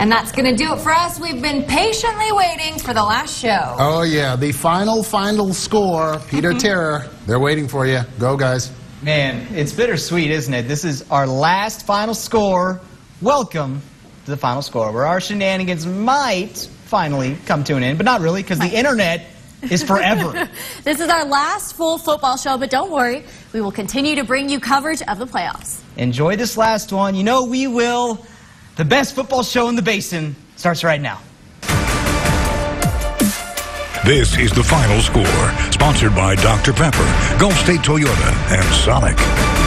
And that's going to do it for us. We've been patiently waiting for the last show. Oh, yeah. The final score. Peter Terror, they're waiting for you. Go, guys. Man, it's bittersweet, isn't it? This is our last final score. Welcome to the final score, where our shenanigans might finally come to an end, but not really, because the internet is forever. This is our last full football show, but don't worry. We will continue to bring you coverage of the playoffs. Enjoy this last one. You know we will. The best football show in the Basin starts right now. This is the final score, sponsored by Dr. Pepper, Gulf State Toyota, and Sonic.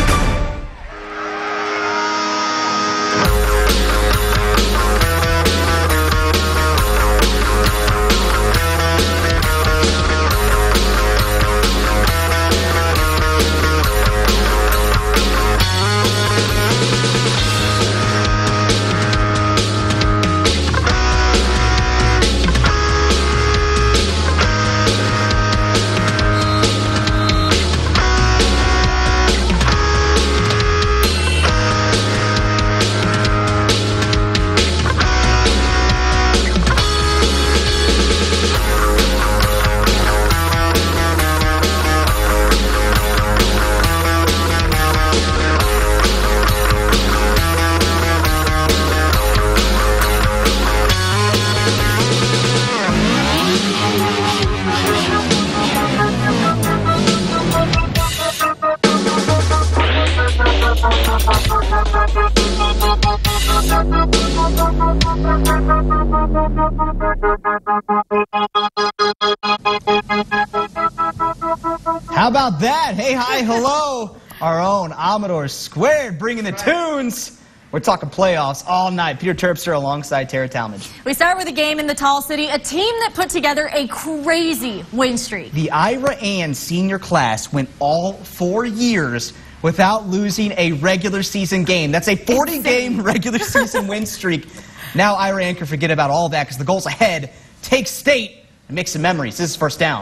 How about that? Hey, hi, hello. Our own Amador Squared bringing the tunes. We're talking playoffs all night. Peter Terpster alongside Tara Talmadge. We start with a game in the Tall City, a team that put together a crazy win streak. The Ira Ann senior class went all 4 years without losing a regular season game. That's a 40-game regular season win streak. Now Ira Ann can forget about all that because the goal's ahead. Take state and make some memories. This is first down.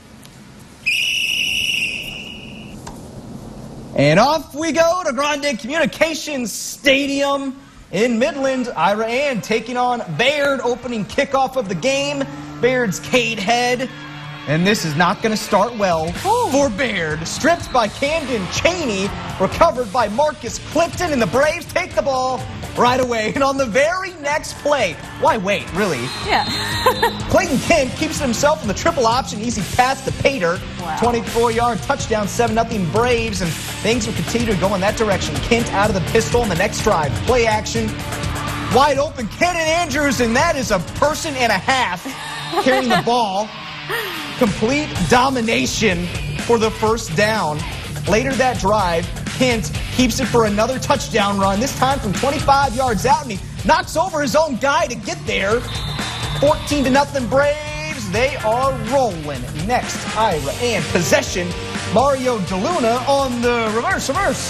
And off we go to Grande Communications Stadium in Midland. Ira Ann taking on Baird, opening kickoff of the game. Baird's Cade Head. And this is not going to start well for Baird. Stripped by Camden Cheney, recovered by Marcus Clifton, and the Braves take the ball right away. And on the very next play, why wait, really? Yeah. Clayton Kent keeps himself in the triple option, easy pass to Pater. Wow. 24-yard touchdown, 7-0 Braves, and things will continue to go in that direction. Kent out of the pistol on the next drive. Play action, wide open, Kenan Andrews, and that is a person and a half carrying the ball. Complete domination for the first down. Later that drive, Kent keeps it for another touchdown run, this time from 25 yards out, and he knocks over his own guy to get there. 14-0 Braves, they are rolling. Next, Ira and possession. Mario DeLuna on the reverse.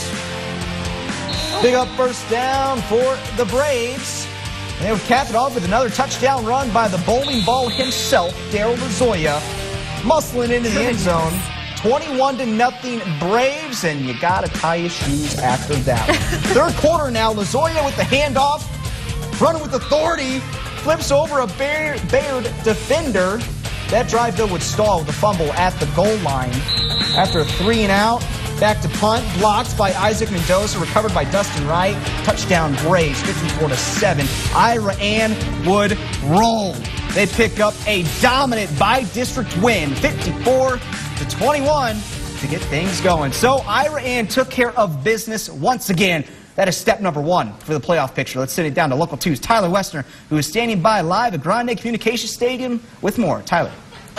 Big up first down for the Braves. And they would cap it off with another touchdown run by the bowling ball himself, Daryl Lazoya, muscling into the end zone. 21-0 Braves, and you got to tie your shoes after that one. Third quarter now, Lazoya with the handoff, running with authority, flips over a Baird defender. That drive, though, would stall with a fumble at the goal line. After a 3-and-out, back to punt, blocked by Isaac Mendoza, recovered by Dustin Wright. Touchdown Braves, 54-7. Ira Ann would roll. They pick up a dominant by-district win, 54-21, to get things going. So Ira Ann took care of business once again. That is step number one for the playoff picture. Let's send it down to Local 2's Tyler Westner, who is standing by live at Grande Communications Stadium with more. Tyler.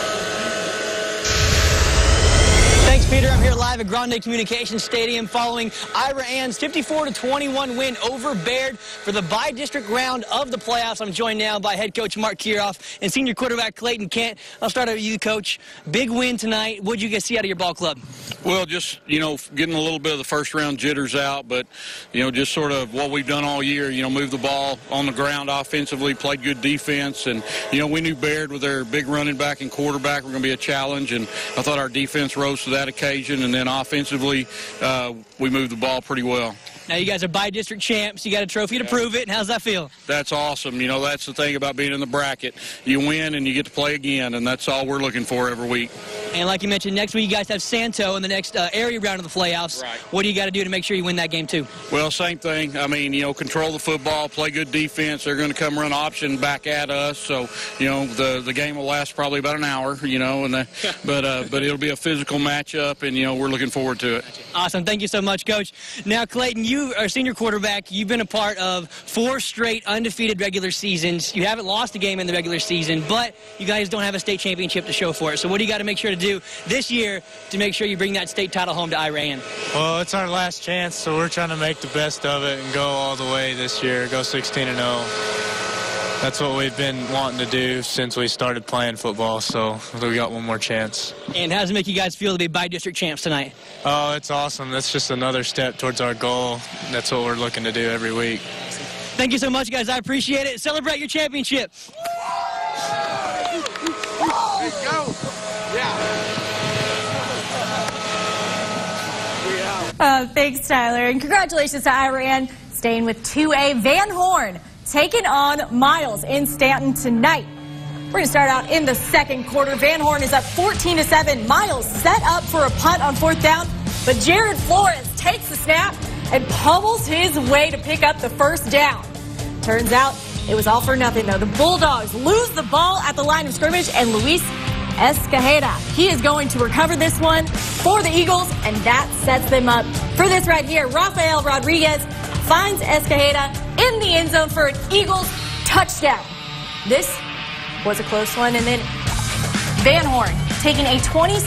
Thanks, Peter. I'm here live at Grande Communications Stadium following Ira Ann's 54-21 win over Baird for the by-district round of the playoffs. I'm joined now by head coach Mark Kieroff and senior quarterback Clayton Kent. I'll start out with you, Coach. Big win tonight. What did you guys see out of your ball club? Well, just, getting a little bit of the first-round jitters out, but, just sort of what we've done all year, move the ball on the ground offensively, played good defense, and, we knew Baird with their big running back and quarterback were going to be a challenge, and I thought our defense rose to that occasion. occasion, and then offensively, we moved the ball pretty well. Now you guys are by-district champs. You got a trophy to prove it. And how's that feel? That's awesome. You know, that's the thing about being in the bracket. You win and you get to play again, and that's all we're looking for every week. And like you mentioned, next week you guys have Santo in the next area round of the playoffs. Right. What do you got to do to make sure you win that game too? Well, same thing. I mean, you know, control the football, play good defense. They're going to come run option back at us. So, you know, the game will last probably about an hour, you know, and but it'll be a physical matchup, and, you know, we're looking forward to it. Awesome. Thank you so much, Coach. Now, Clayton, you are a senior quarterback. You've been a part of 4 straight undefeated regular seasons. You haven't lost a game in the regular season, but you guys don't have a state championship to show for it. So what do you got to make sure to do this year to make sure you bring that state title home to Iran? Well, it's our last chance, so we're trying to make the best of it and go all the way this year, go 16-0. That's what we've been wanting to do since we started playing football, so we got one more chance. And how does it make you guys feel to be by-district champs tonight? Oh, it's awesome. That's just another step towards our goal. That's what we're looking to do every week. Thank you so much, guys. I appreciate it. Celebrate your championship. Let's go. Thanks, Tyler. And congratulations to Iran, staying with 2A. Van Horn taking on Miles in Stanton tonight. We're going to start out in the second quarter. Van Horn is up 14-7. Miles set up for a punt on 4th down, but Jared Flores takes the snap and pummels his way to pick up the first down. Turns out it was all for nothing, though. The Bulldogs lose the ball at the line of scrimmage, and Luis Escajeda, he is going to recover this one for the Eagles, and that sets them up for this right here. Rafael Rodriguez finds Escajeda in the end zone for an Eagles touchdown. This was a close one, and then Van Horn taking a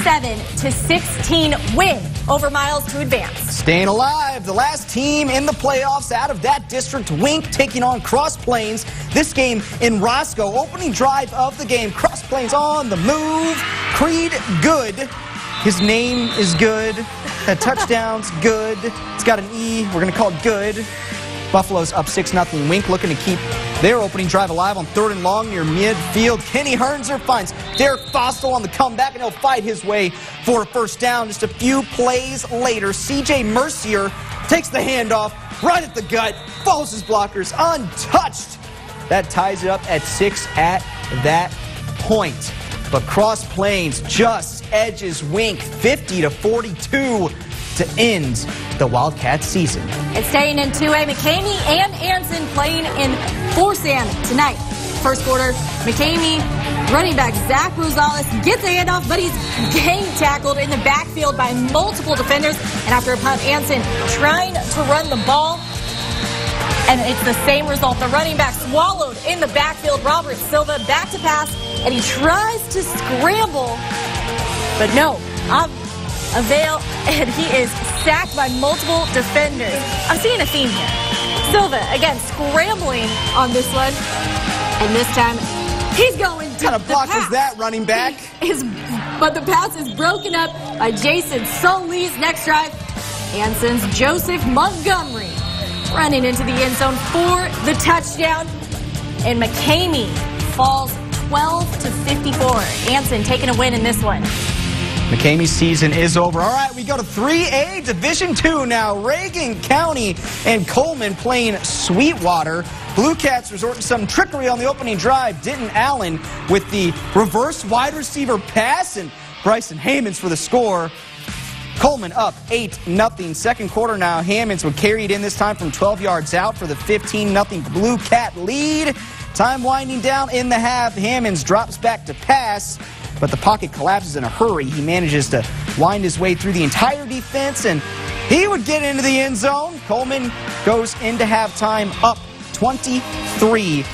27-16 win over Miles to advance. Staying alive, the last team in the playoffs out of that district, Wink taking on Cross Plains. This game in Roscoe, opening drive of the game. Cross Plains on the move. Creed Good. His name is good. That touchdown's good. It's got an E. We're going to call it good. Buffalo's up 6-0. Wink looking to keep their opening drive alive on 3rd and long near midfield. Kenny Hernzer finds Derek Fostel on the comeback, and he'll fight his way for a first down. Just a few plays later, C.J. Mercier takes the handoff right at the gut, follows his blockers untouched. That ties it up at 6 at that point. But Cross Plains just edges Wink 50-42 to end the Wildcats season. And staying in 2A, McCamey and Anson playing in Forsan tonight. First quarter, McCamey, running back Zach Rosales gets a handoff, but he's gang tackled in the backfield by multiple defenders. And after a punt, Anson trying to run the ball, and it's the same result. The running back swallowed in the backfield. Robert Silva back to pass, and he tries to scramble, but no, avail, and he is sacked by multiple defenders. I'm seeing a theme here. Silva, again, scrambling on this one, and this time he's going to What kind of block was that, running back? But the pass is broken up by Jason Solis. Next drive, Anson's Joseph Montgomery running into the end zone for the touchdown, and McCamey falls 12-54. Anson taking a win in this one. McCamey's season is over. All right, we go to 3A Division II now. Reagan County and Coleman playing Sweetwater. Blue Cats resort to some trickery on the opening drive. Denton Allen with the reverse wide receiver pass, and Bryson Hammonds for the score. Coleman up 8-0. Second quarter now. Hammonds would carry it in this time from 12 yards out for the 15-0 Blue Cat lead. Time winding down in the half. Hammonds drops back to pass, but the pocket collapses in a hurry. He manages to wind his way through the entire defense, and he would get into the end zone. Coleman goes into halftime up 23-0.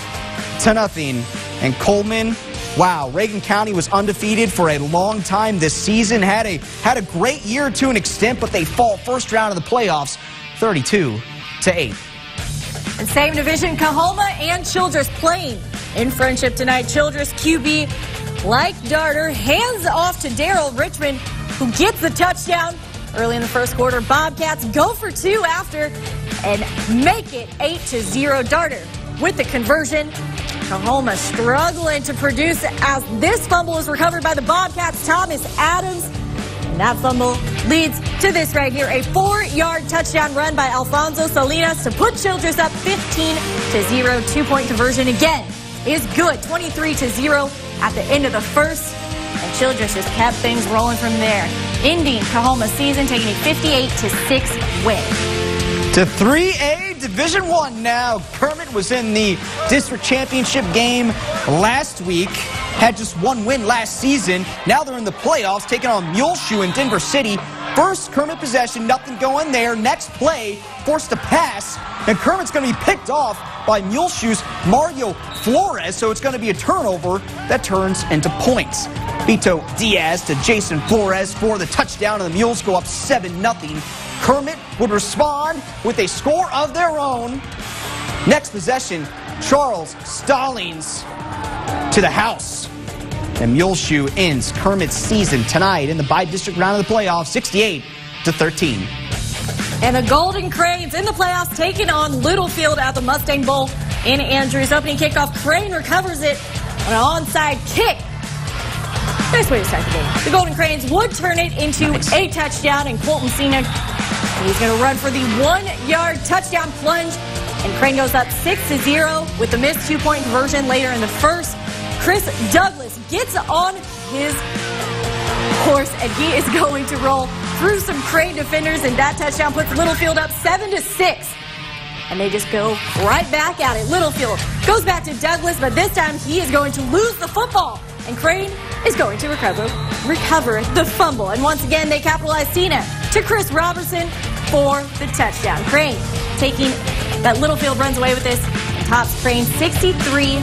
And Coleman, wow, Reagan County was undefeated for a long time this season. Had a great year to an extent, but they fall first round of the playoffs 32-8. And same division, Kahoma and Childress playing in Friendship tonight. Childress QB, like Darter, hands off to Daryl Richmond, who gets the touchdown early in the first quarter. Bobcats go for 2 after and make it 8-0. Darter with the conversion. Kahoma struggling to produce as this fumble is recovered by the Bobcats. Thomas Adams And that fumble leads to this right here, a 4-yard touchdown run by Alfonso Salinas to put Childress up 15-0. 2-point conversion again is good, 23-0 at the end of the first. And Childress just kept things rolling from there, ending Cahoma's season, taking a 58-6 win. To 3A Division I now. Kermit was in the district championship game last week. Had just one win last season. Now they're in the playoffs, taking on Muleshoe in Denver City. First Kermit possession, nothing going there. Next play, forced to pass. And Kermit's going to be picked off by Muleshoe's Mario Flores. So it's going to be a turnover that turns into points. Vito Diaz to Jason Flores for the touchdown, and the Mules go up 7-0. Kermit would respond with a score of their own. Next possession, Charles Stallings to the house. And Muleshoe ends Kermit's season tonight in the bi-district round of the playoffs, 68-13. And the Golden Cranes in the playoffs taking on Littlefield at the Mustang Bowl in Andrews. Opening kickoff, Crane recovers it on an onside kick. Nice way to start the game. The Golden Cranes would turn it into a touchdown, and Colton Cena, he's going to run for the 1-yard touchdown plunge. And Crane goes up 6-0 with the missed 2-point conversion later in the first. Chris Douglas gets on his horse, and he is going to roll through some Crane defenders, and that touchdown puts Littlefield up 7-6. And they just go right back at it. Littlefield goes back to Douglas, but this time he is going to lose the football, and Crane is going to recover the fumble. And once again, they capitalize. Cena to Chris Robertson for the touchdown. Crane taking that Littlefield runs away with this and tops Crane 63-20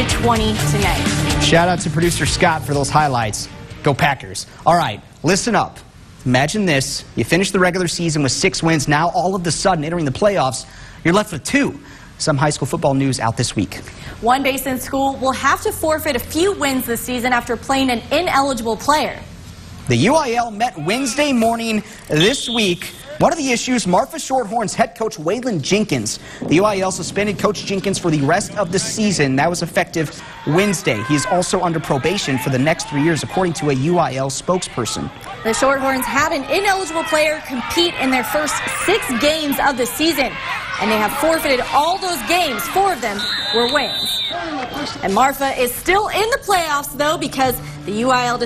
tonight. Shout out to producer Scott for those highlights. Go Packers. All right, listen up. Imagine this. You finish the regular season with 6 wins. Now, all of a sudden, entering the playoffs, you're left with 2. Some high school football news out this week. One Basin school will have to forfeit a few wins this season after playing an ineligible player. The UIL met Wednesday morning this week. One of the issues, Marfa Shorthorns head coach Waylon Jenkins. The UIL suspended Coach Jenkins for the rest of the season. That was effective Wednesday. He is also under probation for the next 3 years, according to a UIL spokesperson. The Shorthorns had an ineligible player compete in their first 6 games of the season, and they have forfeited all those games. 4 of them were wins. And Marfa is still in the playoffs, though, because the UIL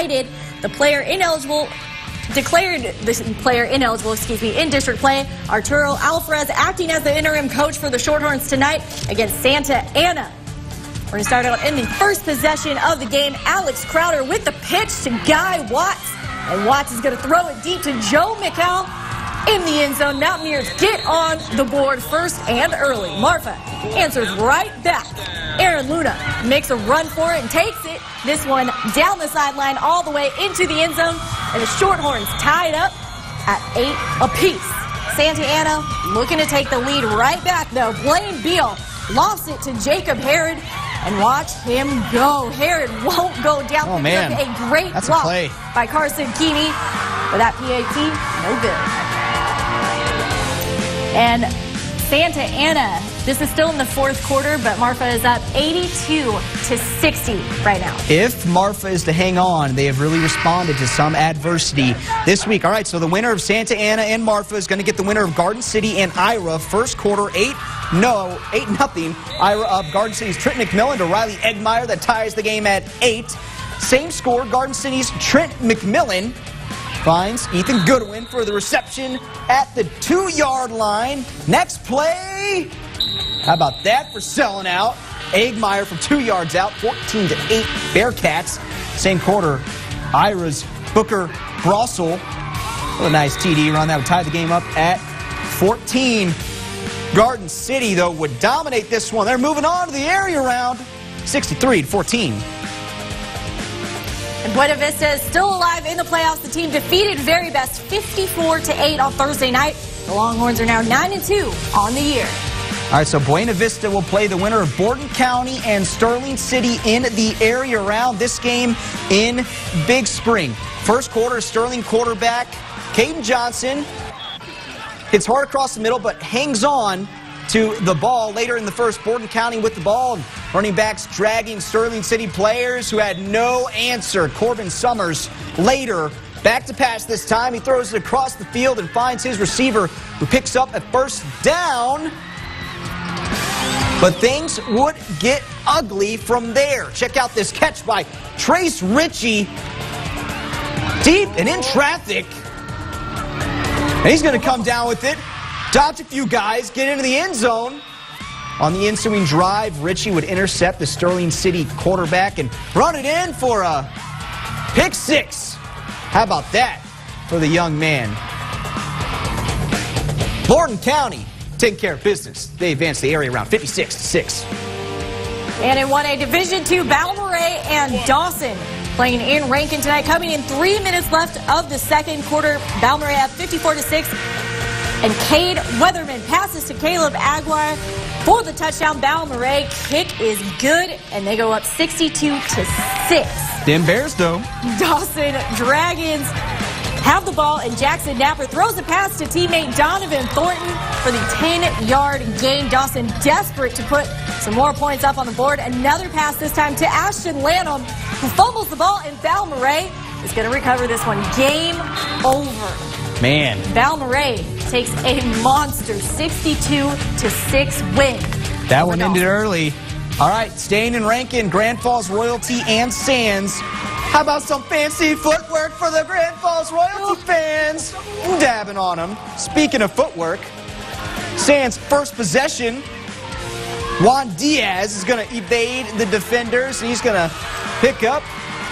declared the player ineligible, in district play. Arturo Alvarez acting as the interim coach for the Shorthorns tonight against Santa Ana. We're going to start out in the first possession of the game. Alex Crowder with the pitch to Guy Watts. And Watts is going to throw it deep to Joe McCall in the end zone. Mountaineers get on the board first and early. Marfa answers right back. Aaron Luna makes a run for it and takes it. This one down the sideline all the way into the end zone. And the Shorthorns tied up at 8 apiece. Santa Ana looking to take the lead right back, though. Blaine Beal lost it to Jacob Herod. And watch him go. Herod won't go down. Oh, man. A great That's block a play by Carson Keeney. But that PAT, no good. And Santa Ana, this is still in the 4th quarter, but Marfa is up 82-60 right now. If Marfa is to hang on, they have really responded to some adversity this week. All right, so the winner of Santa Ana and Marfa is going to get the winner of Garden City and Ira. First quarter, 8-0. Ira up. Garden City's Trent McMillan to Riley Eggmeyer. That ties the game at 8. Same score, Garden City's Trent McMillan finds Ethan Goodwin for the reception at the 2-yard line. Next play. How about that for selling out? Eggmeyer from 2 yards out, 14-8 Bearcats. Same quarter, Ira's Booker Brossel. What a nice TD run. That would tie the game up at 14. Garden City, though, would dominate this one. They're moving on to the area round, 63-14. And Buena Vista is still alive in the playoffs. The team defeated Very Best 54-8 on Thursday night. The Longhorns are now 9-2 on the year. All right, so Buena Vista will play the winner of Borden County and Sterling City in the area round. This game in Big Spring. First quarter, Sterling quarterback Caden Johnson hits hard across the middle, but hangs on to the ball. Later in the first, Borden County with the ball. Running backs dragging Sterling City players who had no answer. Corbin Summers later Back to pass this time. He throws it across the field and finds his receiver, who picks up a first down. But things would get ugly from there. Check out this catch by Trace Ritchie. Deep and in traffic. And he's going to come down with it, dodge a few guys, get into the end zone. On the ensuing drive, Ritchie would intercept the Sterling City quarterback and run it in for a pick six. How about that for the young man? Borden County taking care of business. They advance the area around 56-6. And in 1A Division II, Balmaray and Dawson playing in Rankin tonight. Coming in 3 minutes left of the second quarter. Balmaray up 54-6. And Cade Weatherman passes to Caleb Aguirre for the touchdown. Balmaray kick is good, and they go up 62-6. Them Bears, though. Dawson Dragons have the ball, and Jackson Napper throws a pass to teammate Donovan Thornton for the 10-yard gain. Dawson desperate to put some more points up on the board. Another pass this time to Ashton Lanham, who fumbles the ball, and Balmaray is going to recover this one. Game over. Man. Balmaray takes a monster 62-6 win. That one ended early. All right, staying in Rankin, Grand Falls Royalty and Sands. How about some fancy footwork for the Grand Falls Royalty fans? Dabbing on them. Speaking of footwork, Sands' first possession. Juan Diaz is going to evade the defenders. He's going to pick up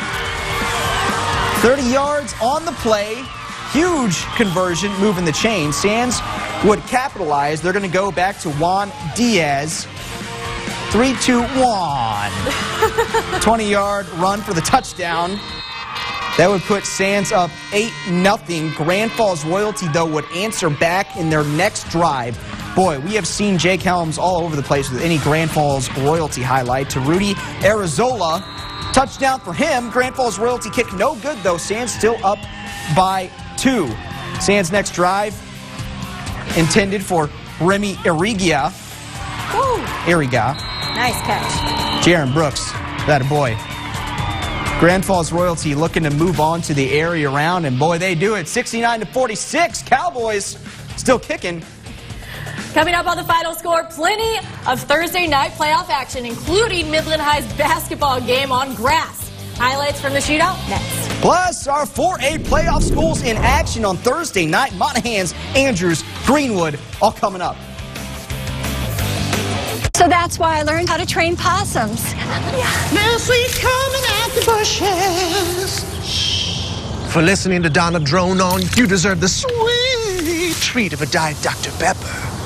30 yards on the play. Huge conversion, moving the chain. Sands would capitalize. They're going to go back to Juan Diaz. 3-2-1. 20-yard run for the touchdown. That would put Sands up 8-0. Grand Falls Royalty, though, would answer back in their next drive. Boy, we have seen Jake Helms all over the place with any Grand Falls Royalty highlight. To Rudy Arizola, touchdown for him. Grand Falls Royalty kick no good, though. Sands still up by 2. Sands' next drive intended for Remy Iriga. Iriga. Nice catch. Jaron Brooks, that a boy. Grand Falls Royalty looking to move on to the area round, and boy, they do it. 69-46. Cowboys still kicking. Coming up on the final score, plenty of Thursday night playoff action, including Midland High's basketball game on grass. Highlights from the shootout next. Plus, our 4A playoff schools in action on Thursday night. Monahans, Andrews, Greenwood, all coming up. So that's why I learned how to train possums. Now sleep coming out the bushes. For listening to Donna drone on, you deserve the sweet treat of a Diet Dr. Pepper.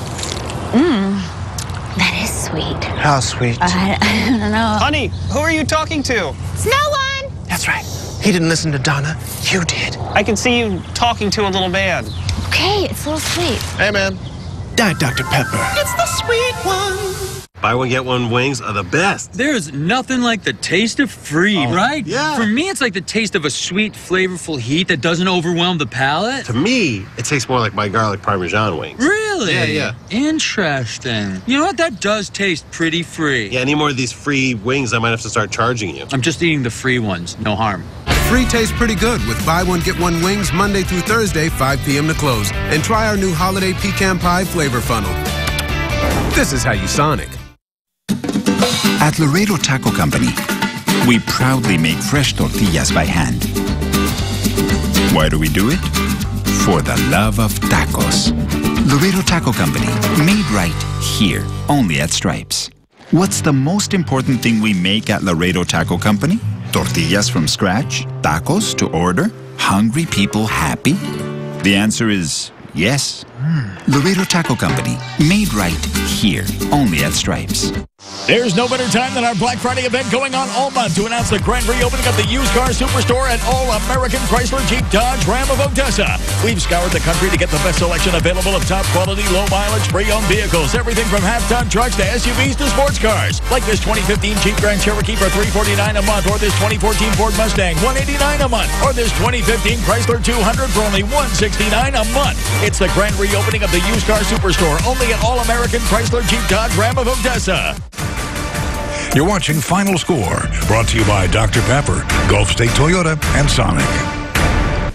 That is sweet. How sweet? I don't know. Honey, who are you talking to? It's no one. That's right. He didn't listen to Donna. You did. I can see you talking to a little man. Okay, it's a little sweet. Hey, man. Diet Dr. Pepper. It's the sweet one. Buy one, get one wings are the best. There's nothing like the taste of free, right? Yeah. For me, it's like the taste of a sweet, flavorful heat that doesn't overwhelm the palate. To me, it tastes more like my garlic Parmesan wings. Really? Yeah. Interesting. You know what? That does taste pretty free. Yeah, any more of these free wings, I might have to start charging you. I'm just eating the free ones. No harm. Free tastes pretty good with buy one, get one wings Monday through Thursday, 5 p.m. to close. And try our new holiday pecan pie flavor funnel. This is how you Sonic. At Laredo Taco Company, we proudly make fresh tortillas by hand. Why do we do it? For the love of tacos. Laredo Taco Company, made right here, only at Stripes. What's the most important thing we make at Laredo Taco Company? Tortillas from scratch? Tacos to order? Hungry people happy? The answer is yes. Laredo Taco Company, made right here, only at Stripes. There's no better time than our Black Friday event going on all month to announce the grand reopening of the used car superstore at All-American Chrysler Jeep Dodge Ram of Odessa. We've scoured the country to get the best selection available of top-quality, low-mileage, pre-owned vehicles. Everything from half-ton trucks to SUVs to sports cars. Like this 2015 Jeep Grand Cherokee for $349 a month, or this 2014 Ford Mustang, $189 a month, or this 2015 Chrysler 200 for only $169 a month. It's the grand reopening of the used car superstore, only at All-American Chrysler Jeep Dodge Ram of Odessa. You're watching Final Score, brought to you by Dr. Pepper, Gulf State Toyota, and Sonic.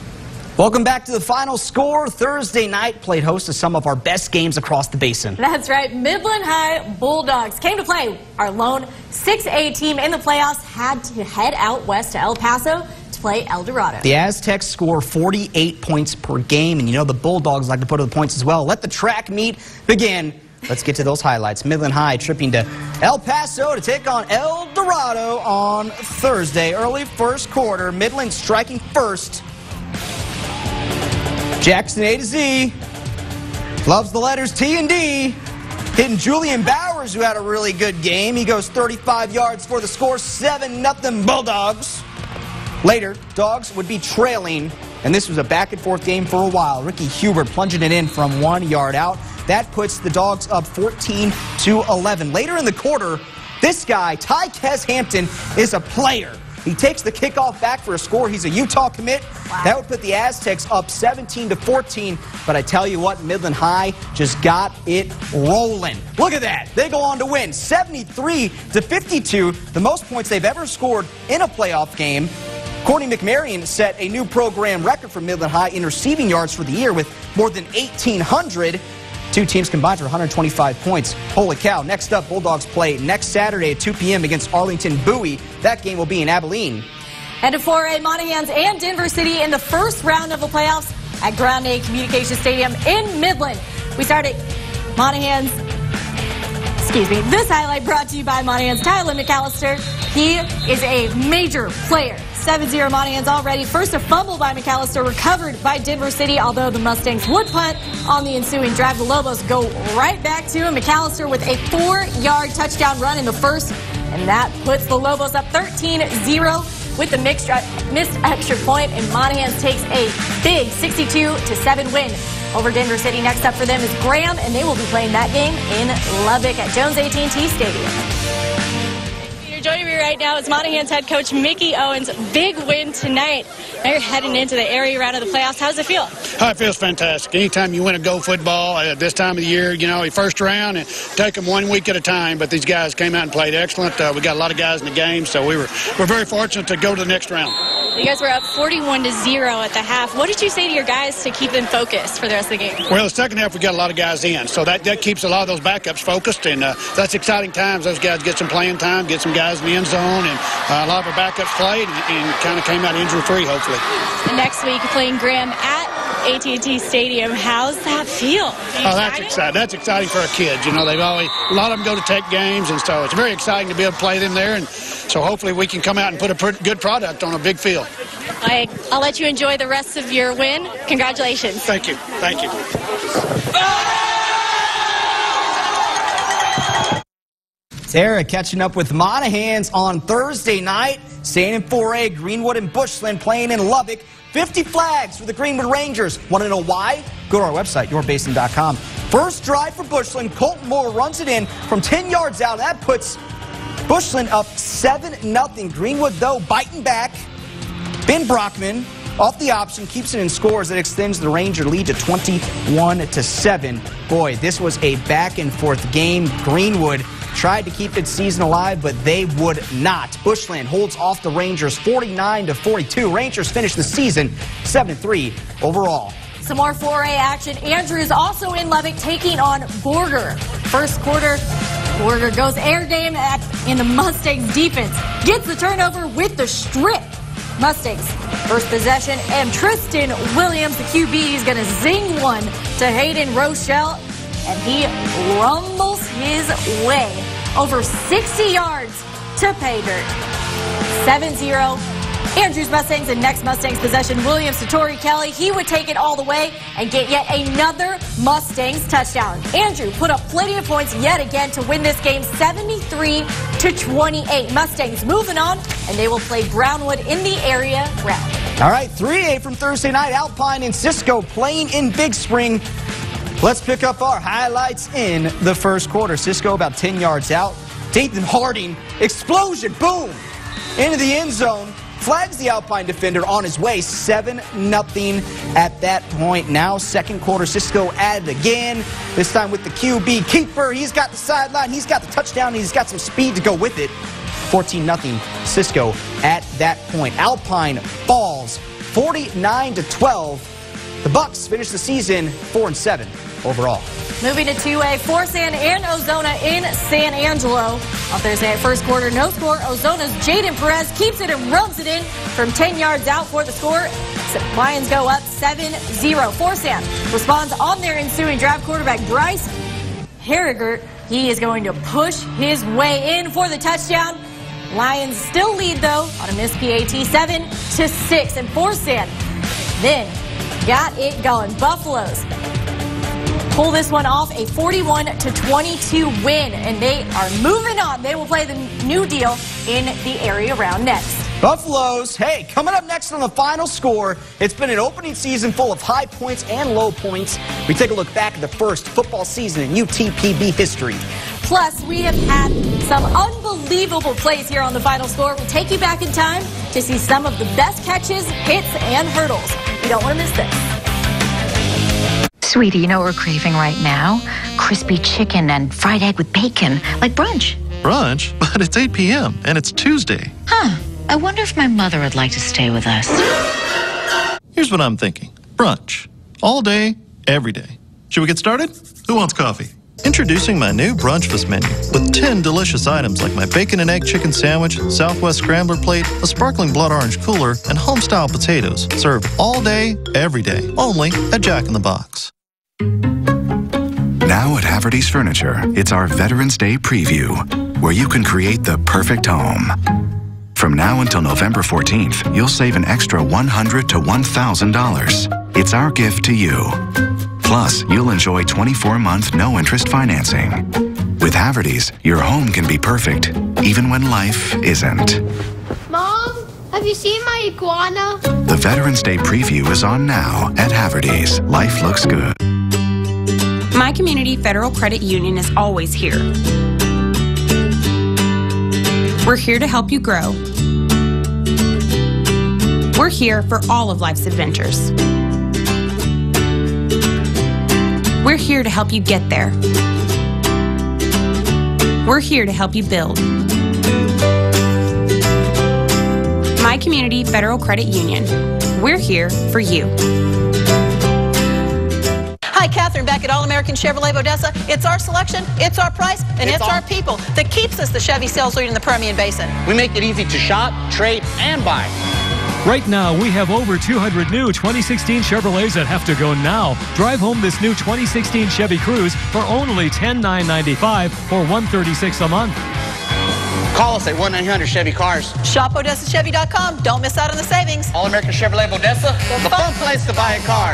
Welcome back to the final score. Thursday night played host to some of our best games across the basin. That's right. Midland High Bulldogs came to play. Our lone 6A team in the playoffs had to head out west to El Paso to play El Dorado. The Aztecs score 48 points per game, and you know the Bulldogs like to put up the points as well. Let the track meet begin. Let's get to those highlights. Midland High tripping to El Paso to take on El Dorado on Thursday. Early first quarter, Midland striking first. Jackson A to Z, loves the letters T and D, hitting Julian Bowers, who had a really good game. He goes 35 yards for the score, 7-0 Bulldogs. Later, Dogs would be trailing, and this was a back-and-forth game for a while. Ricky Hubert plunging it in from 1 yard out. That puts the Dogs up 14-11. Later in the quarter, this guy, Ty Hampton, is a player. He takes the kickoff back for a score. He's a Utah commit. Wow. That would put the Aztecs up 17-14. But I tell you what, Midland High just got it rolling. Look at that. They go on to win 73-52, the most points they've ever scored in a playoff game. Courtney McMarion set a new program record for Midland High in receiving yards for the year with more than 1,800. Two teams combined for 125 points. Holy cow. Next up, Bulldogs play next Saturday at 2 p.m. against Arlington Bowie. That game will be in Abilene. And to 4A, Monahans and Denver City in the first round of the playoffs at Grande Communication Stadium in Midland. We started Monahans. This highlight brought to you by Monahans Tyler McAllister. He is a major player. 7-0 Monahans already. First a fumble by McAllister, recovered by Denver City, although the Mustangs would punt on the ensuing drive. The Lobos go right back to him. McAllister with a 4-yard touchdown run in the first, and that puts the Lobos up 13-0 with the missed extra point, and Monahans takes a big 62-7 win over Denver City. Next up for them is Graham, and they will be playing that game in Lubbock at Jones AT&T Stadium. Joining me right now is Monahans head coach Mickey Owens. Big win tonight. Now you're heading into the area round of the playoffs. How does it feel? Oh, it feels fantastic. Anytime you win a Go football at this time of the year, you know, first round, and take them 1 week at a time. But these guys came out and played excellent. We got a lot of guys in the game, so we're very fortunate to go to the next round. You guys were up 41-0 at the half. What did you say to your guys to keep them focused for the rest of the game? Well, the second half we got a lot of guys in, so that keeps a lot of those backups focused, and that's exciting times. Those guys get some playing time, get some guys in the end zone, and a lot of our backups played and kind of came out injury-free, hopefully. And next week, playing Graham at AT&T Stadium. How's that feel? Oh, that's exciting. That's exciting for our kids. You know, a lot of them go to Tech games, and so it's very exciting to be able to play them there. And so hopefully we can come out and put a good product on a big field. I'll let you enjoy the rest of your win. Congratulations. Thank you. Thank you. Sarah catching up with Monahans on Thursday night. Staying in 4A, Greenwood and Bushland playing in Lubbock. 50 flags for the Greenwood Rangers. Want to know why? Go to our website, yourbasin.com. First drive for Bushland. Colton Moore runs it in from 10 yards out. That puts Bushland up 7-0. Greenwood, though, biting back. Ben Brockman off the option, keeps it in scores. That extends the Ranger lead to 21-7. Boy, this was a back-and-forth game. Greenwood tried to keep its season alive, but they would not. Bushland holds off the Rangers 49-42. Rangers finish the season 7-3 overall. Some more 4A action. Andrews also in Lubbock taking on Borger. First quarter, Borger goes air game in the Mustangs defense. Gets the turnover with the strip. Mustangs first possession, and Tristan Williams, the QB, is going to zing one to Hayden Rochelle, and he rumbles his way over 60 yards to pay dirt. 7-0. Andrews Mustangs, and next Mustangs possession, Williams to Torrey Kelly. He would take it all the way and get yet another Mustangs touchdown. Andrew put up plenty of points yet again to win this game 73-28. Mustangs moving on, and they will play Brownwood in the area round. All right, 3A from Thursday night. Alpine and Cisco playing in Big Spring. Let's pick up our highlights in the first quarter. Cisco about 10 yards out. Dathan Harding, explosion, boom, into the end zone. Flags the Alpine defender on his way. 7-0 at that point. Now second quarter, Cisco added again. This time with the QB keeper. He's got the sideline. He's got the touchdown. And he's got some speed to go with it. 14-0 Cisco at that point. Alpine falls 49-12. The Bucks finished the season 4-7 overall. Moving to 2A, Forsan and Ozona in San Angelo. On Thursday, first quarter, no score. Ozona's Jaden Perez keeps it and rubs it in from 10 yards out for the score. Lions go up 7-0. Forsan responds on their ensuing drive. Quarterback Bryce Harrogate, he is going to push his way in for the touchdown. Lions still lead, though, on a missed PAT, 7-6. And Forsan then got it going. Buffaloes pull this one off, a 41-22 win, and they are moving on. They will play the New Deal in the area round next. Buffaloes, hey, coming up next on the final score, it's been an opening season full of high points and low points. We take a look back at the first football season in UTPB history. Plus, we have had some unbelievable plays here on the final score. We'll take you back in time to see some of the best catches, hits, and hurdles. You don't want to miss this. Sweetie, you know what we're craving right now? Crispy chicken and fried egg with bacon, like brunch. Brunch? But it's 8 p.m. and it's Tuesday. Huh. I wonder if my mother would like to stay with us. Here's what I'm thinking. Brunch. All day, every day. Should we get started? Who wants coffee? Introducing my new Brunchfest menu with 10 delicious items like my bacon and egg chicken sandwich, Southwest Scrambler plate, a sparkling blood orange cooler, and home-style potatoes. Served all day, every day. Only at Jack in the Box. Now at Haverty's Furniture, it's our Veterans Day preview, where you can create the perfect home. From now until November 14th, you'll save an extra $100 to $1,000. It's our gift to you. Plus, you'll enjoy 24-month no-interest financing. With Haverty's, your home can be perfect, even when life isn't. Mom, have you seen my iguana? The Veterans Day preview is on now at Haverty's. Life looks good. My Community Federal Credit Union is always here. We're here to help you grow. We're here for all of life's adventures. We're here to help you get there. We're here to help you build. My Community Federal Credit Union. We're here for you. Hi, Catherine, back at All-American Chevrolet Odessa. It's our selection, it's our price, and it's our people that keeps us the Chevy sales leader in the Permian Basin. We make it easy to shop, trade, and buy. Right now, we have over 200 new 2016 Chevrolets that have to go now. Drive home this new 2016 Chevy Cruze for only $10,995 or $136 a month. Call us at 1-800-CHEVY-CARS. Shop OdessaChevy.com. Don't miss out on the savings. All-American Chevrolet Odessa, the fun place to buy a car.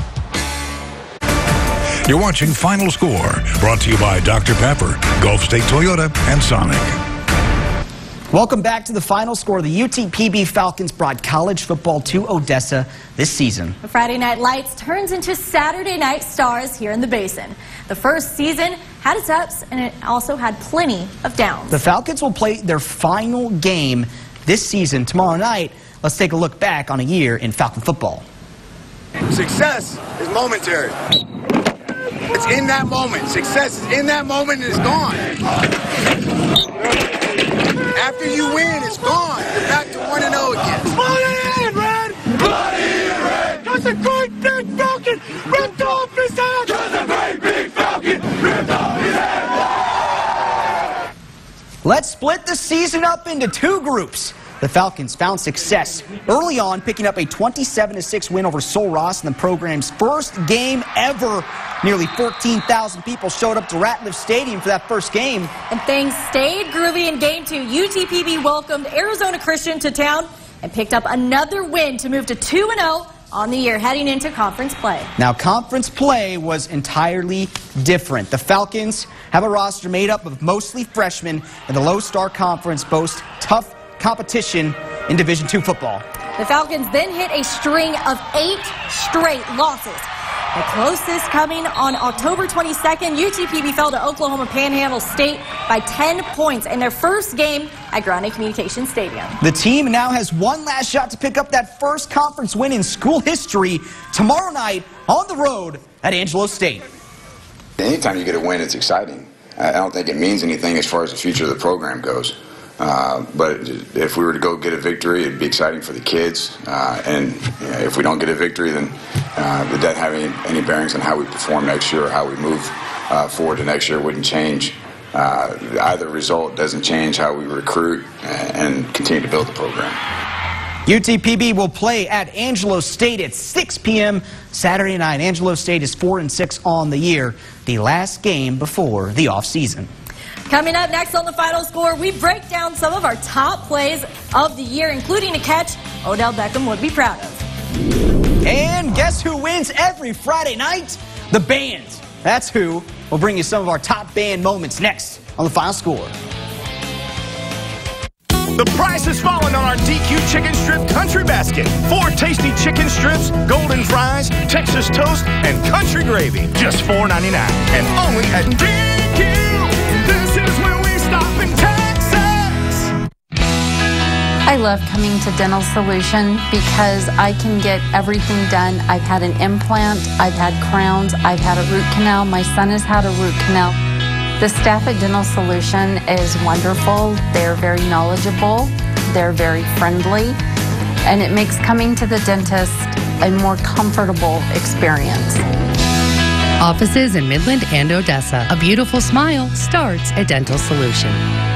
You're watching Final Score, brought to you by Dr. Pepper, Gulf State Toyota, and Sonic. Welcome back to the final score. The UTPB Falcons brought college football to Odessa this season. Friday Night Lights turns into Saturday Night Stars here in the Basin. The first season had its ups, and it also had plenty of downs. The Falcons will play their final game this season tomorrow night. Let's take a look back on a year in Falcon football. Success is momentary. It's in that moment. Success is in that moment and it's gone. After you win, it's gone. You're back to 1-0 again. Bloody in red! Bloody in red! That's a great big Falcon ripped off his head! That's a great big Falcon ripped off his head! Let's split the season up into two groups. The Falcons found success early on, picking up a 27-6 win over Sul Ross in the program's first game ever. Nearly 14,000 people showed up to Ratliff Stadium for that first game. And things stayed groovy in Game 2. UTPB welcomed Arizona Christian to town and picked up another win to move to 2-0 on the year heading into conference play. Now, conference play was entirely different. The Falcons have a roster made up of mostly freshmen, and the Low Star Conference boasts tough competition in Division II football. The Falcons then hit a string of 8 straight losses. The closest coming on October 22nd, UTPB fell to Oklahoma Panhandle State by 10 points in their first game at Grande Communications Stadium. The team now has one last shot to pick up that first conference win in school history tomorrow night on the road at Angelo State. Anytime you get a win, it's exciting. I don't think it means anything as far as the future of the program goes. But if we were to go get a victory, it'd be exciting for the kids. And if we don't get a victory, then it doesn't have any bearings on how we perform next year or how we move forward to next year. It wouldn't change. Either result doesn't change how we recruit and continue to build the program. UTPB will play at Angelo State at 6 p.m. Saturday night. Angelo State is 4-6 on the year, the last game before the offseason. Coming up next on the Final Score, we break down some of our top plays of the year, including a catch Odell Beckham would be proud of. And guess who wins every Friday night? The band. That's who. We'll bring you some of our top band moments next on the Final Score. The price has fallen on our DQ Chicken Strip Country Basket. 4 tasty chicken strips, golden fries, Texas toast, and country gravy. Just $4.99. And only at DQ. This is where we stop in Texas. I love coming to Dental Solution because I can get everything done. I've had an implant, I've had crowns, I've had a root canal. My son has had a root canal. The staff at Dental Solution is wonderful. They're very knowledgeable. They're very friendly. And it makes coming to the dentist a more comfortable experience. Offices in Midland and Odessa. A beautiful smile starts at Dental Solution.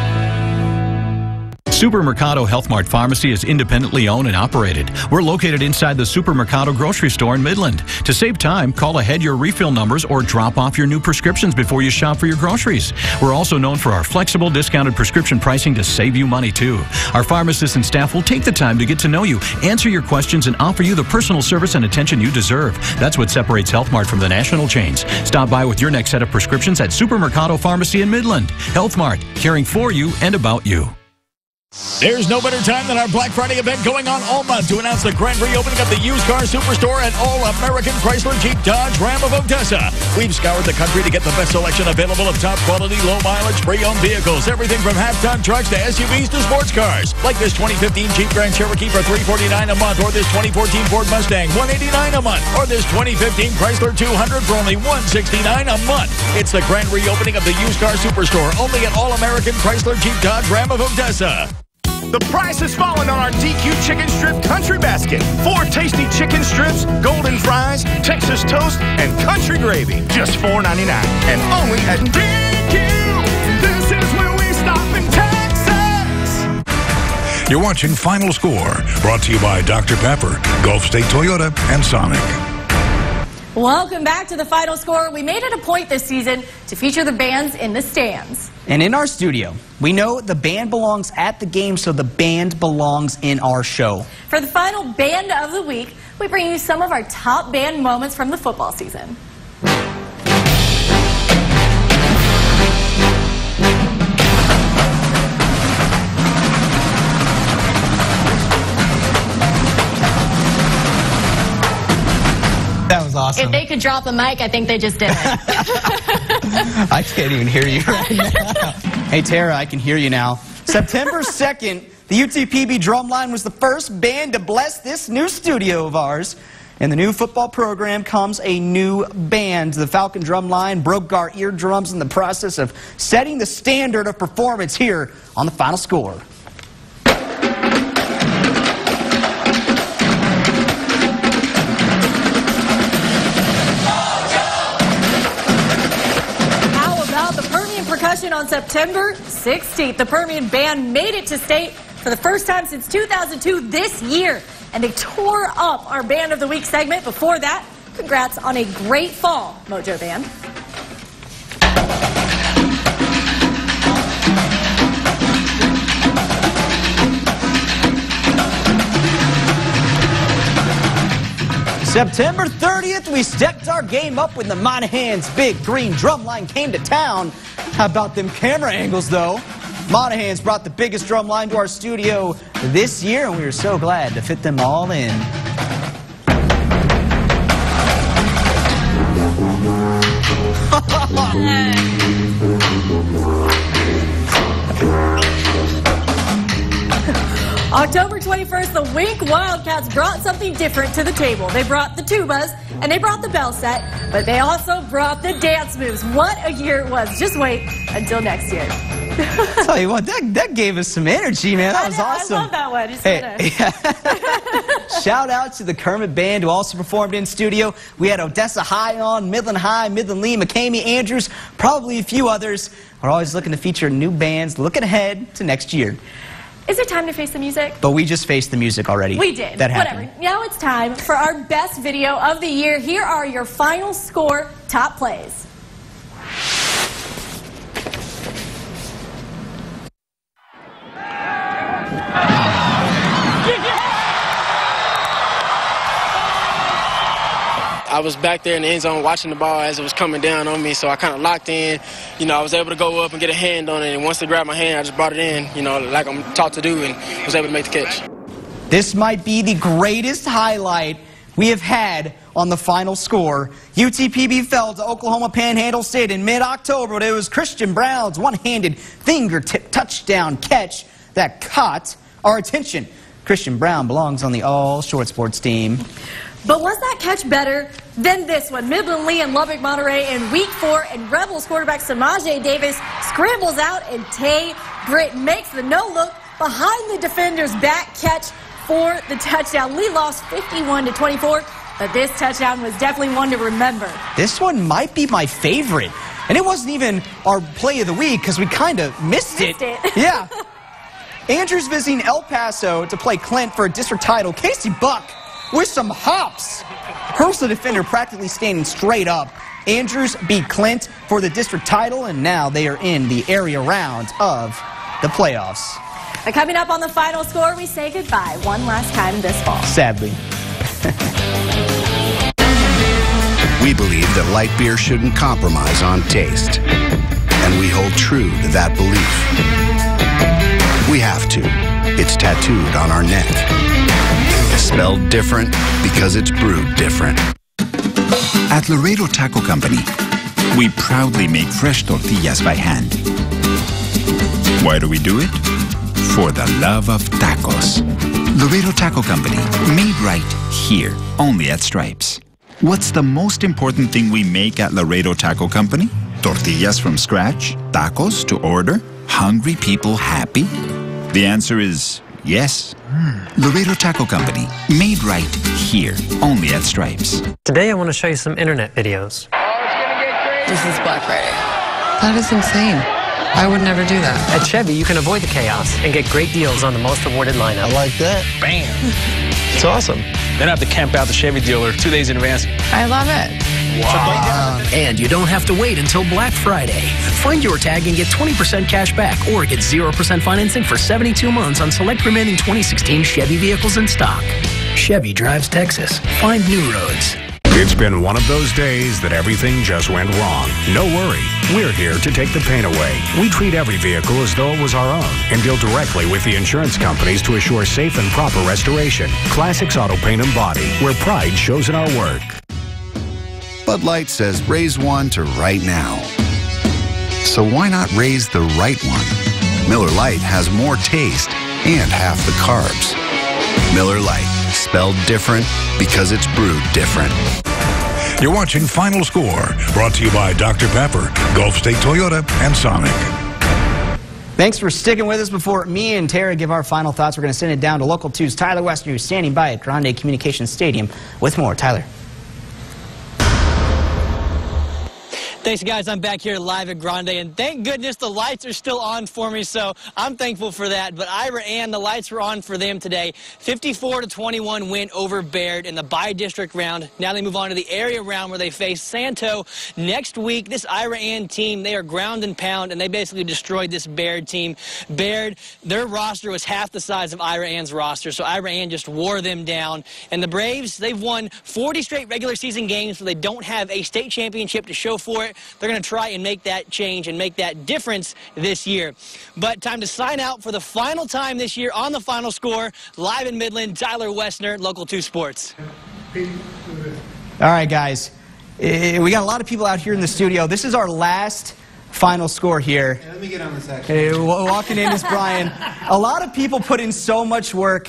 Supermercado Health Mart Pharmacy is independently owned and operated. We're located inside the Supermercado grocery store in Midland. To save time, call ahead your refill numbers or drop off your new prescriptions before you shop for your groceries. We're also known for our flexible, discounted prescription pricing to save you money, too. Our pharmacists and staff will take the time to get to know you, answer your questions, and offer you the personal service and attention you deserve. That's what separates Health Mart from the national chains. Stop by with your next set of prescriptions at Supermercado Pharmacy in Midland. Health Mart, caring for you and about you. There's no better time than our Black Friday event going on all month to announce the grand reopening of the used car superstore at All-American Chrysler Jeep Dodge Ram of Odessa. We've scoured the country to get the best selection available of top-quality, low-mileage, pre-owned vehicles. Everything from half-ton trucks to SUVs to sports cars. Like this 2015 Jeep Grand Cherokee for $349 a month, or this 2014 Ford Mustang, $189 a month, or this 2015 Chrysler 200 for only $169 a month. It's the grand reopening of the used car superstore, only at All-American Chrysler Jeep Dodge Ram of Odessa. The price has fallen on our DQ Chicken Strip Country Basket. 4 tasty chicken strips, golden fries, Texas toast, and country gravy. Just $4.99. And only at DQ. This is where we stop in Texas. You're watching Final Score, brought to you by Dr. Pepper, Gulf State Toyota, and Sonic. Welcome back to the Final Score. We made it a point this season to feature the bands in the stands. And in our studio, we know the band belongs at the game, so the band belongs in our show. For the final Band of the Week, we bring you some of our top band moments from the football season. That was awesome. If they could drop a mic, I think they just did it. I can't even hear you right now. Hey, Tara, I can hear you now. September 2nd, the UTPB Drumline was the first band to bless this new studio of ours. In the new football program comes a new band. The Falcon Drumline broke our eardrums in the process of setting the standard of performance here on the Final Score. On September 16th, the Permian Band made it to state for the first time since 2002 this year, and they tore up our Band of the Week segment. Before that, congrats on a great fall, Mojo Band. September 30th, we stepped our game up when the Monahan's big green drumline came to town. How about them camera angles, though? Monahan's brought the biggest drumline to our studio this year, and we were so glad to fit them all in. October 21st, the Wink Wildcats brought something different to the table. They brought the tubas and they brought the bell set, but they also brought the dance moves. What a year it was. Just wait until next year. Tell you what, that gave us some energy, man. That was awesome. I love that one. It's Hey, shout out to the Kermit Band who also performed in studio. We had Odessa High on, Midland High, Midland Lee, McCamey Andrews, probably a few others. We're always looking to feature new bands, looking ahead to next year. Is it time to face the music? But we just faced the music already. We did. That happened. Whatever. Now it's time for our best video of the year. Here are your final score top plays. I was back there in the end zone watching the ball as it was coming down on me, so I kind of locked in. You know, I was able to go up and get a hand on it, and once they grabbed my hand, I just brought it in, you know, like I'm taught to do, and was able to make the catch. This might be the greatest highlight we have had on the final score. UTPB fell to Oklahoma Panhandle State in mid-October, but it was Christian Brown's one-handed fingertip touchdown catch that caught our attention. Christian Brown belongs on the all-short sports team. But was that catch better than this one? Midland Lee and Lubbock Monterey in week 4, and Rebels quarterback Samaje Davis scrambles out, and Tay Britt makes the no-look behind the defender's back catch for the touchdown. Lee lost 51-24, but this touchdown was definitely one to remember. This one might be my favorite, and it wasn't even our play of the week because we kind of missed it. Yeah. Andrews visiting El Paso to play Clint for a district title. Casey Buck with some hops hurls the defender practically standing straight up. Andrews beat Clint for the district title, and now they are in the area round of the playoffs. And coming up on the final score, we say goodbye one last time this fall. Sadly. We believe that light beer shouldn't compromise on taste, and we hold true to that belief. We have to. It's tattooed on our neck. Spelled different because it's brewed different. At Laredo Taco Company, we proudly make fresh tortillas by hand. Why do we do it? For the love of tacos. Laredo Taco Company, made right here, only at Stripes. What's the most important thing we make at Laredo Taco Company? Tortillas from scratch? Tacos to order? Hungry people happy? The answer is yes. Laredo Taco Company, made right here, only at Stripes. Today I want to show you some internet videos. This is Black Friday. That is insane. I would never do that. At Chevy, you can avoid the chaos and get great deals on the most awarded lineup. I like that. Bam! It's awesome. Then I have to camp out the Chevy dealer 2 days in advance. I love it. Wow. And you don't have to wait until Black Friday. Find your tag and get 20% cash back, or get 0% financing for 72 months on select remaining 2016 Chevy vehicles in stock. Chevy drives Texas. Find new roads. It's been one of those days that everything just went wrong. No worry. We're here to take the pain away. We treat every vehicle as though it was our own and deal directly with the insurance companies to assure safe and proper restoration. Classics Auto Paint and Body, where pride shows in our work. Bud Light says raise one to right now. So why not raise the right one? Miller Lite has more taste and half the carbs. Miller Lite, spelled different because it's brewed different. You're watching Final Score, brought to you by Dr. Pepper, Gulf State Toyota, and Sonic. Thanks for sticking with us. Before me and Tara give our final thoughts, we're going to send it down to Local 2's Tyler Westner, who's standing by at Grande Communications Stadium with more. Tyler. Thanks, guys. I'm back here live at Grande, and thank goodness the lights are still on for me, so I'm thankful for that. But Ira and the lights were on for them today. 54-21 win over Baird in the by-district round. Now they move on to the area round where they face Santo next week. This Ira and team, they are ground and pound, and they basically destroyed this Baird team. Baird, their roster was half the size of Ira Ann's roster, so Ira Ann just wore them down. And the Braves, they've won 40 straight regular season games, so they don't have a state championship to show for it. They're going to try and make that change and make that difference this year. But time to sign out for the final time this year on the Final Score. Live in Midland, Tyler Westner, Local 2 Sports. All right, guys. We got a lot of people out here in the studio. This is our last Final Score here. Let me get on this, actually. Walking in is Brian. A lot of people put in so much work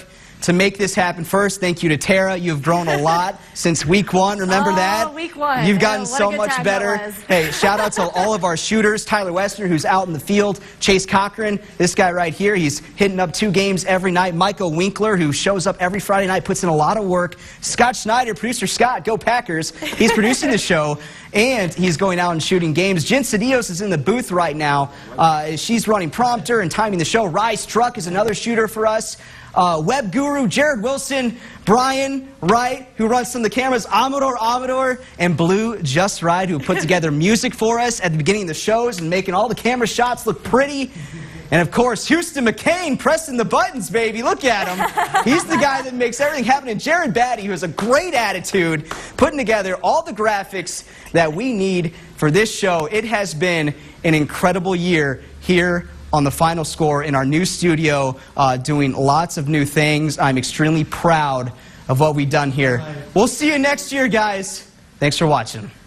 to make this happen. First, thank you to Tara. You've grown a lot since week 1. Remember that? Week 1. You've gotten so much better. Hey, shout out to all of our shooters. Tyler Westner, who's out in the field. Chase Cochran, this guy right here, he's hitting up 2 games every night. Michael Winkler, who shows up every Friday night, puts in a lot of work. Scott Schneider, producer Scott, go Packers. He's producing the show, and he's going out and shooting games. Jen Cedillos is in the booth right now. She's running prompter and timing the show. Rye Struck is another shooter for us. Web Guru, Jared Wilson, Brian Wright, who runs some of the cameras, Amador, and Blue Just Right, who put together music for us at the beginning of the shows and making all the camera shots look pretty. And of course, Houston McCain pressing the buttons, baby. Look at him. He's the guy that makes everything happen. And Jared Batty, who has a great attitude, putting together all the graphics that we need for this show. It has been an incredible year here on the Final Score in our new studio, doing lots of new things. I'm extremely proud of what we've done here. We'll see you next year, guys. Thanks for watching.